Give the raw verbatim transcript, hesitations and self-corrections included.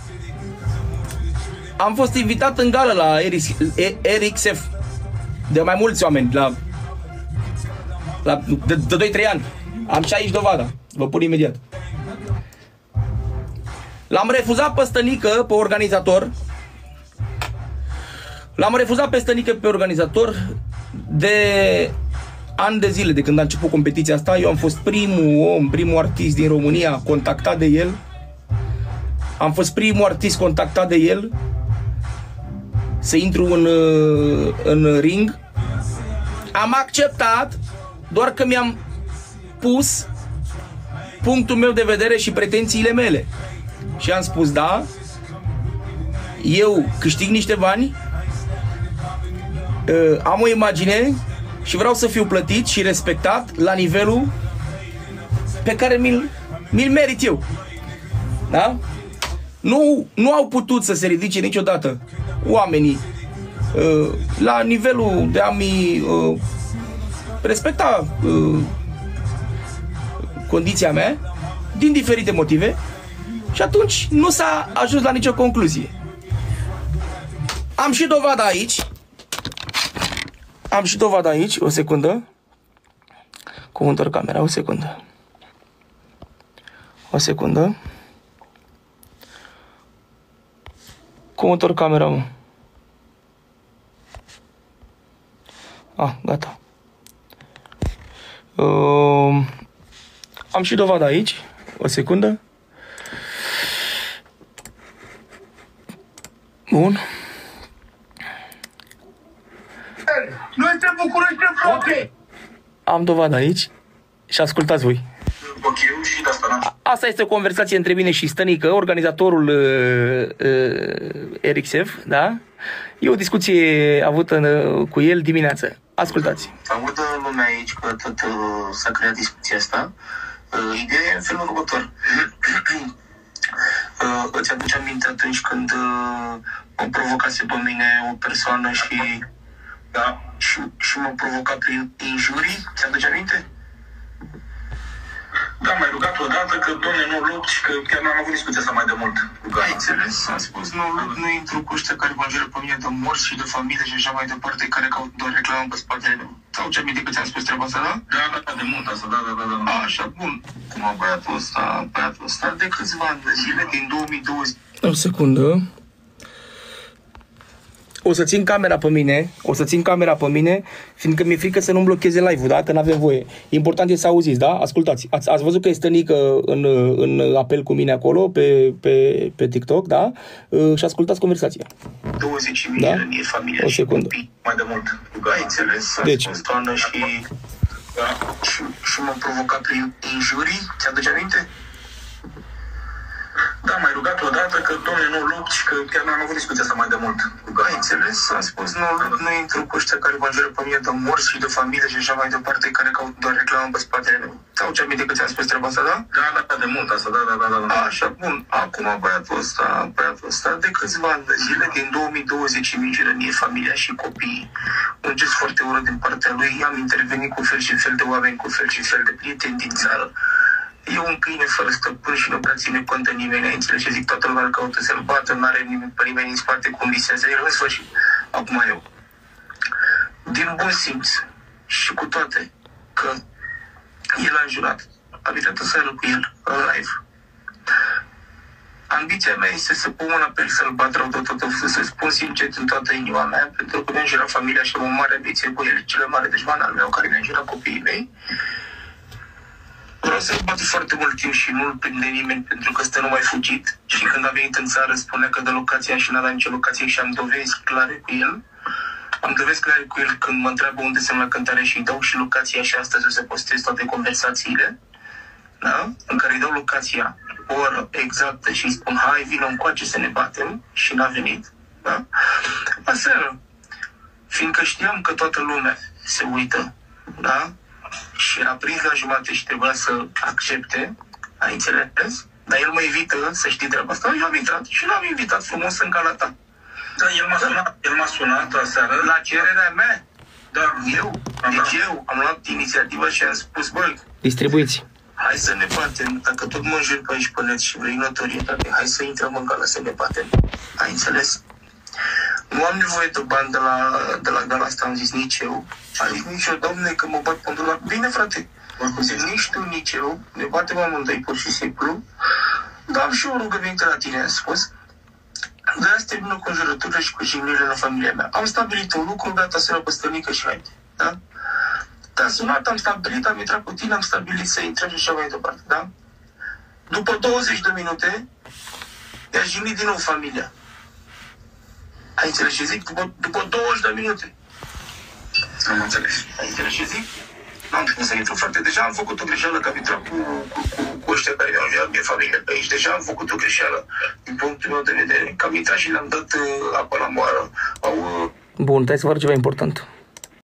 am fost invitat în gală la R X F de mai mulți oameni, la, la, de, de doi trei ani. Am și aici dovada, vă pun imediat. L-am refuzat pe Stănică, pe organizator. L-am refuzat pe Stănică, pe organizator, de ani de zile, de când a început competiția asta. Eu am fost primul om, primul artist din România contactat de el. Am fost primul artist contactat de el să intru în, în ring. Am acceptat, doar că mi-am pus punctul meu de vedere și pretențiile mele. Și am spus, da, eu câștig niște bani, am o imagine și vreau să fiu plătit și respectat la nivelul pe care mi-l mi-l merit eu. Da? Nu, nu au putut să se ridice niciodată oamenii uh, la nivelul de a-mi uh, respecta uh, condiția mea din diferite motive și atunci nu s-a ajuns la nicio concluzie. Am și dovada aici. Am și dovada aici, o secundă. Cum întorc camera, o secundă. O secundă. Cum întorc camera, mă? Ah, gata. Uh, am și dovada aici. O secundă. Bun. Noi suntem București, frate! Am dovada aici și ascultați voi. Ok, și de asta Asta este o conversație între mine și Stănică, organizatorul uh, uh, R X F, da? E o discuție avută uh, cu el dimineață. Ascultați. Audă lumea aici că tot uh, s-a creat discuția asta. Uh, ideea e în felul următor. uh, îți aduce aminte atunci când uh, mă provocase pe mine o persoană și, da, și, și m-a provocat prin injurii? Ți-aduce aminte? Da, m-ai rugat odată că, doamne, nu lupți, că chiar n-am avut discuția asta mai de mult. Ai înțeles? Am spus, nu lupt, nu intru cu ăștia care mă înjură pe mine de morți și de familie și așa mai departe, care caut doar reclamă pe spatele meu. Sau ce aminte că ți-am spus treaba asta, da? Da, da, da, de mult asta, da, da, da, da. A, așa, bun. Cum a băiatul ăsta, băiatul ăsta de câțiva ani de zile, din două mii douăzeci. O secundă. O să țin camera pe mine, o să țin camera pe mine, fiindcă mi-e frică să nu-mi blocheze live-ul, da? Că n-avem voie. Important e să auziți, da? Ascultați. Ați, ați văzut că este Nică în, în apel cu mine acolo, pe, pe, pe TikTok, da? Uh, și ascultați conversația. douăzeci mii da? De ani, familia o și secundă. Copii, mai de mult. Ai înțeles? Deci. Am spus, doamnă, și, da, și, și m-am provocat prin injurii. Ți-aduce aminte? Da, m-ai rugat odată că, doamne, nu lupți, că chiar n-am avut discuția asta mai de mult. Ai înțeles? Am spus, nu lupt, nu intru cu ăștia care mă înjură pe mine de morți și de familie și așa mai departe, care caut doar reclamă pe spatele meu. Sau ce aminte că ți-am spus treaba asta, da? Da, da, da, de mult asta, da, da, da, da. A, așa, bun. Acum băiatul ăsta, băiatul ăsta, de câțiva ani de zile, din două mii douăzeci, mi înjură mie familia și copiii. Un gest foarte urât din partea lui, am intervenit cu fel și fel de oameni, cu fel și fel de prieteni din țară. E un câine fără stăpân și nu prea ține cont de nimeni, ai înțeles ce zic? Toată lumea îl caută să-l bată, nu are nimeni pe nimeni în spate cum visează el, în sfârșit. Acum eu, din bun simț și cu toate că el a înjurat, am intrat în seară cu el, în live. Ambiția mea este să pun un apel să-l bat rău tot, tot, tot, să spun sincer în toată inima mea, pentru că mi-a înjurat familia și am o mare ambiție cu el, cele mare dușman al meu, care mi-a înjurat copiii mei. Vreau să-l bat foarte mult timp și nu-l prinde nimeni pentru că ăsta nu mai fugit. Și când a venit în țară spunea că de locația și n-avea nicio locație și am dovezi clare cu el. Am dovezi clare cu el când mă întreabă unde sunt la cântare și îi dau și locația și astăzi o să postez toate conversațiile. Da? În care îi dau locația, o oră exactă și îi spun hai vină încoace să ne batem și n-a venit. Da? Aseară, fiindcă știam că toată lumea se uită, da? Și era prins la jumate și trebuia să accepte, ai înțeles? Dar el mă invită să știi treaba asta. Eu am intrat și l-am invitat frumos în cala ta. Da, el m-a sunat, el m-a sunat aseară. La cererea mea. Da. Eu, deci eu am luat inițiativă și am spus, băi, distribuiți. hai să ne batem, dacă tot mă înjuri pe aici pe net și vrei notorietate, hai să intrăm în gala să ne batem. Ai înțeles? Nu am nevoie de bani de la, de la gala asta, am zis nici eu. A zis nici eu, domne, că mă bat pe dolar. Bine, frate, zis, nici tu, nici eu, ne batem amândoi, pur și simplu. Dar am și o rugăminte la tine, am spus. De asta termină cu înjurăturile și cu jignirile în familia mea. Am stabilit un lucru, gata, sună pe stănică și haide. Da? Te-am sunat, am stabilit, am intrat cu tine, am stabilit să intrăm și așa mai departe, da? După douăzeci de minute, i-a jignit din nou familia. Ai înțeles ce zic? După, după douăzeci de minute. Am înțeles. Ai înțeles ce zic? N-am putut să intru, frate. Deja am făcut o greșeală că am intrat cu, cu, cu, cu ăștia care mi-au înviat mie familie pe aici. Deja am făcut o greșeală din punctul meu de vedere. Că am intrat și le-am dat uh, apă la moară. Au... Uh... Bun, hai să fac ceva important.